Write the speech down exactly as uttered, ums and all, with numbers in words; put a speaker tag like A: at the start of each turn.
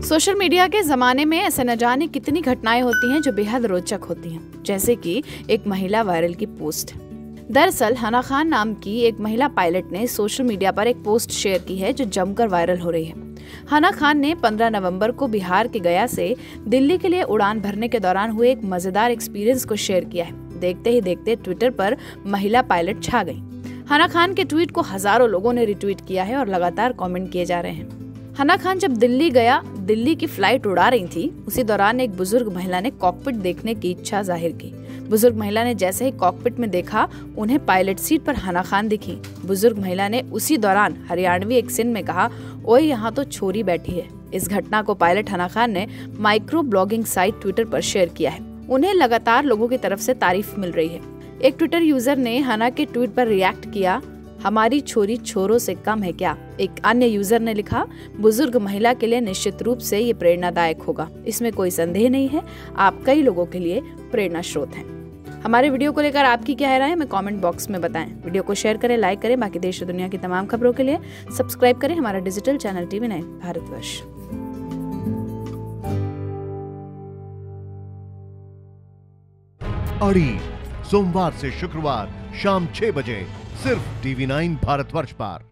A: Social media के ज़माने में ऐसे न जाने कितनी घटनाएं होती हैं जो बेहद रोचक होती हैं, जैसे कि एक महिला वायरल की पोस्ट। दरअसल हना खान नाम की एक महिला पायलट ने सोशल मीडिया पर एक पोस्ट शेयर की है जो जमकर वायरल हो रही है। हना खान ने पंद्रह नवंबर को बिहार के गया से दिल्ली के लिए उड़ान भरने के दौरान हुए एक मजेदार एक्सपीरियंस को शेयर किया है। देखते ही देखते ट्विटर पर महिला पायलट छा गई। हना खान के ट्वीट को हजारों लोगों ने रिट्वीट किया है और लगातार कमेंट किए जा रहे हैं। हना खान जब दिल्ली गया दिल्ली की फ्लाइट उड़ा रही थी, उसी दौरान एक बुजुर्ग महिला ने कॉकपिट देखने की इच्छा जाहिर की। बुजुर्ग महिला ने जैसे ही कॉकपिट में देखा, उन्हें पायलट सीट पर हना खान दिखी। बुजुर्ग महिला ने उसी दौरान हरियाणवी एक्सेंट में कहा, ओए यहाँ तो छोरी बैठी है। इस घटना को पायलट हना खान ने माइक्रो ब्लॉगिंग साइट ट्विटर पर शेयर किया है। उन्हें लगातार लोगों की तरफ से तारीफ मिल रही है। एक ट्विटर यूजर ने हना के ट्वीट पर रिएक्ट किया, हमारी छोरी छोरों से कम है क्या। एक अन्य यूजर ने लिखा, बुजुर्ग महिला के लिए निश्चित रूप से ये प्रेरणादायक होगा, इसमें कोई संदेह नहीं है। आप कई लोगों के लिए प्रेरणा स्रोत हैं। हमारे वीडियो को लेकर आपकी क्या राय है हमें कमेंट बॉक्स में बताएं। वीडियो को शेयर करें, लाइक करें। बाकी देश और दुनिया की तमाम खबरों के लिए सब्सक्राइब करें हमारा digital channel TV nine Bharatvarsh.
B: अड़ी सोमवार से शुक्रवार शाम छह बजे सिर्फ टीवी नाइन भारतवर्ष पर।